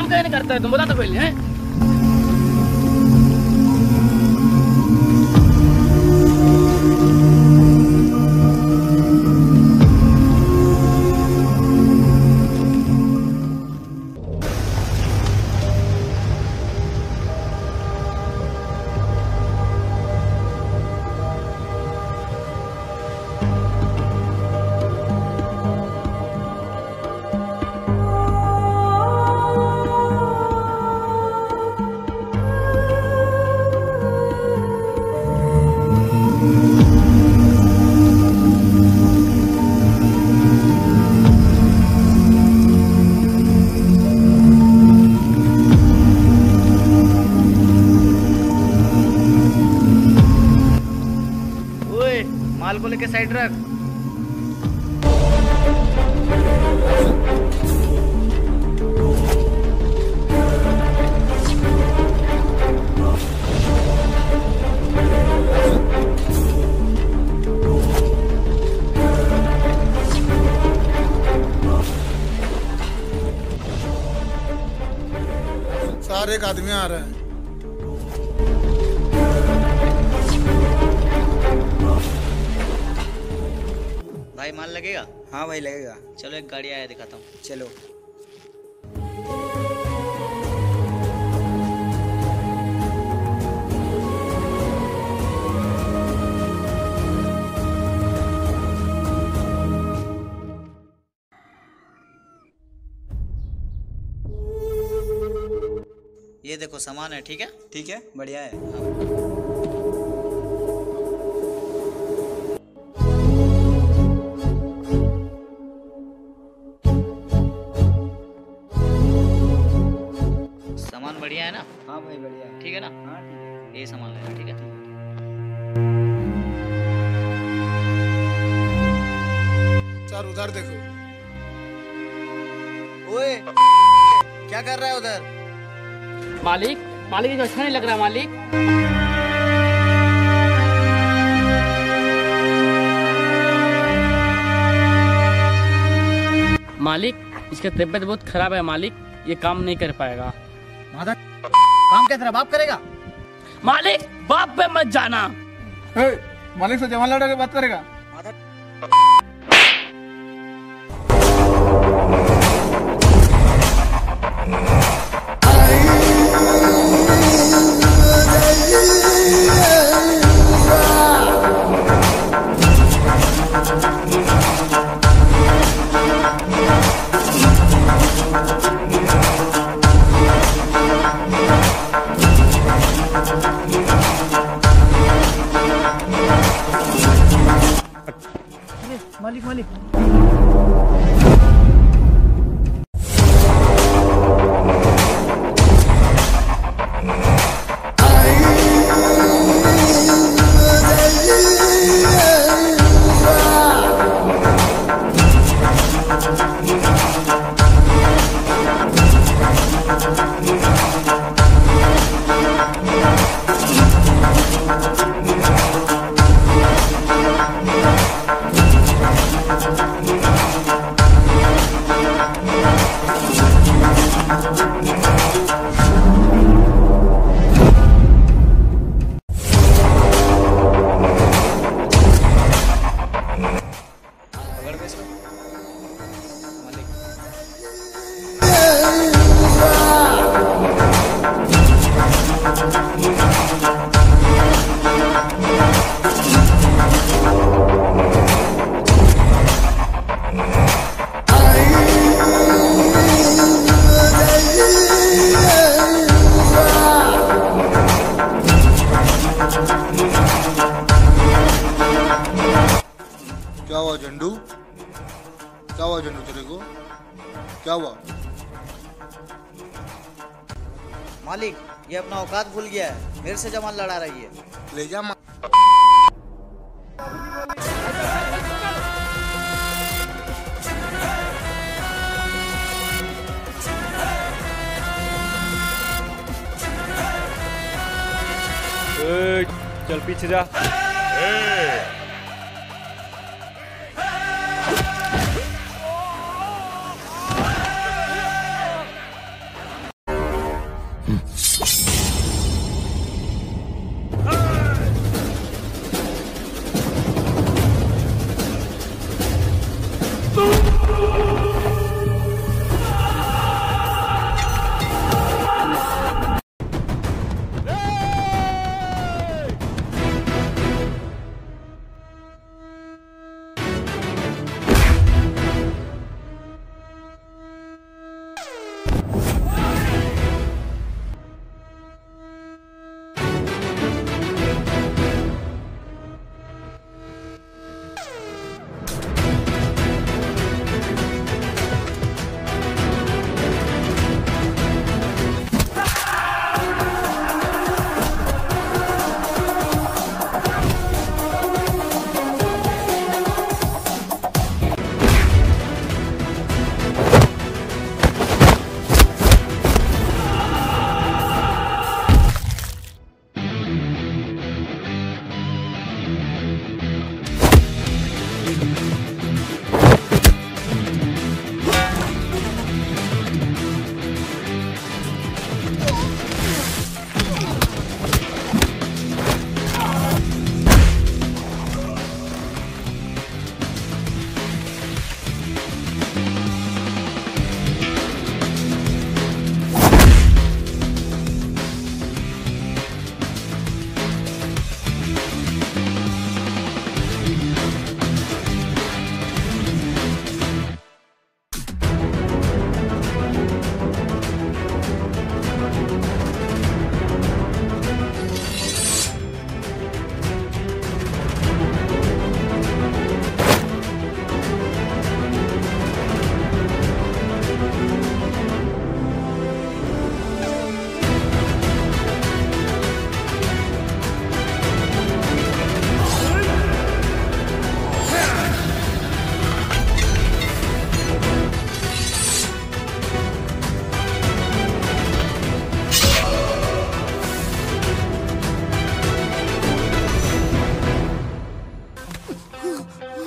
काम क्या नहीं करता है तुम, बता तो पहले हैं। माल को लेके साइड रख। सारे एक आदमी आ रहे हैं। भाई माल लगेगा? हाँ भाई लगेगा। चलो एक गाड़ी आया दिखाता हूँ। चलो। ये देखो सामान है, ठीक है? ठीक है, बढ़िया है। सामान बढ़िया है ना? हाँ भाई बढ़िया है। ठीक है ना? हाँ ठीक है। ये सामान लेना, ठीक है? सर उधर देखो। ओए क्या कर रहा है उधर? मालिक, मालिक ये तो अच्छा नहीं लग रहा मालिक। मालिक इसका तबीयत बहुत खराब है मालिक, ये काम नहीं कर पाएगा। माधव काम क्या तेरा बाप करेगा? मालिक बाप पे मत जाना। मालिक से जवान लड़ा के बात करेगा। मालिक मालिक क्या हुआ झंडू? क्या हुआ झंडू तेरे को? क्या हुआ? मालिक ये अपना औकात भूल गया है, मेरे से जवान लड़ा रही है। ले जा चल पीछे जा।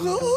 को